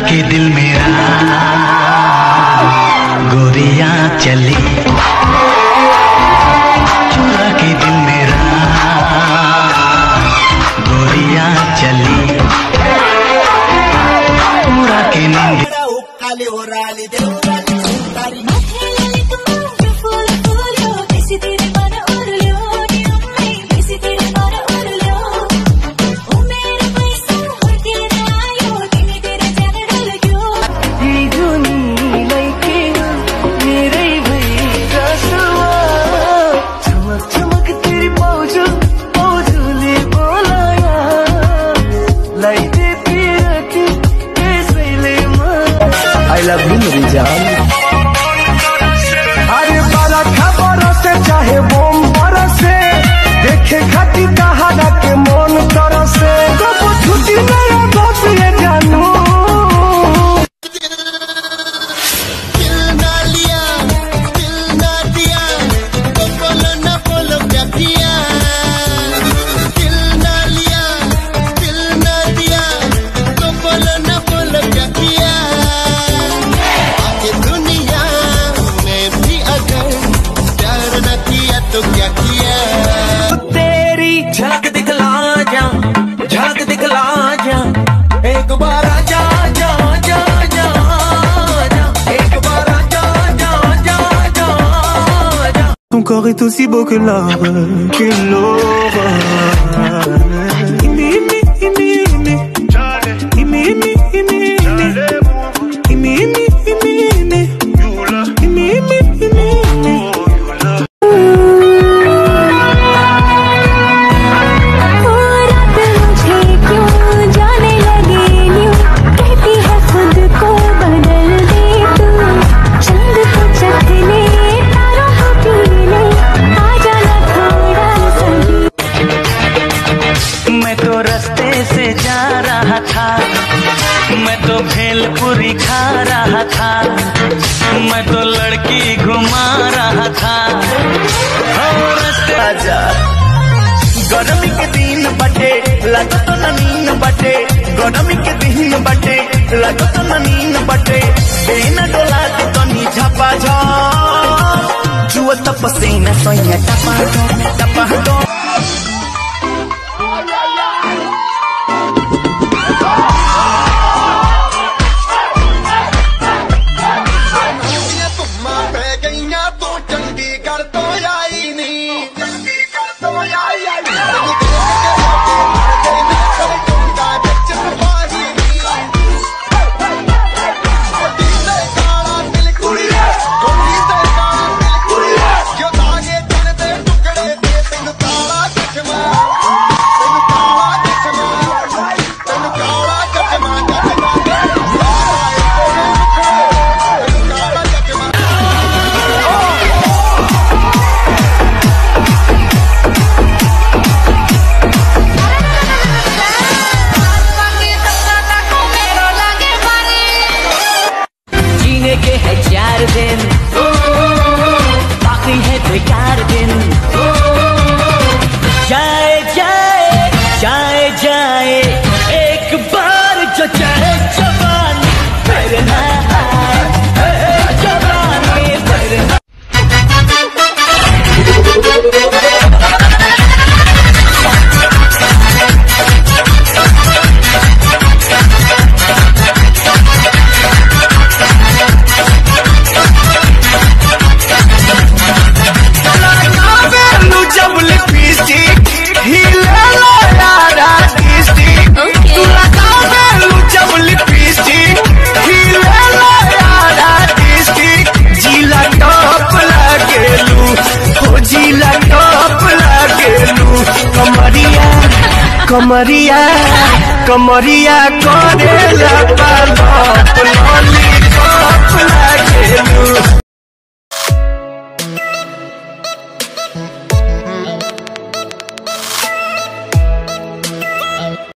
के दिल मेरा गोरिया चली, चुरा के दिल मेरा गोरिया चली, पूरा के नींद I love you मेरी जान। अरे बारा खबर से चाहे बोम बरसे, देखे खाती कहाना के मन तरसे, कब छुट्टी मेरा दोस्त ये जानू। दिल ना लिया, दिल ना दिया, तो बोलो ना बोलो क्या किया। दिल ना लिया, दिल ना दिया, तो बोलो ना बोलो क्या किया। तो क्या किया तेरी झलक दिखला जा, झलक दिखला जा, एक बार आजा जा जा जा जा, एक बार आजा जा जा जा जा। Ton corps est aussi beau que l'or, que l'aurore. मैं तो रास्ते से जा रहा था, मैं तो भेलपुरी खा रहा था, मैं तो लड़की घुमा रहा था। रास्ते आजा गर्मी के दिन बटे लगो तो नींद बटे, गर्मी के दिन बटे लगो तो नींद बटे, बिना डोला के तो नी झपा झा जुआ तपसीना सोया टपा टपा टपा। के है 4 दिन, बाकी है बेकार दिन। जाए जाए जाए जाए एक बार जो चाहे जवान फिर ना जवान में फिर ना। कमरिया कमरिया करेला पालो लॉलीपॉप लागेलू।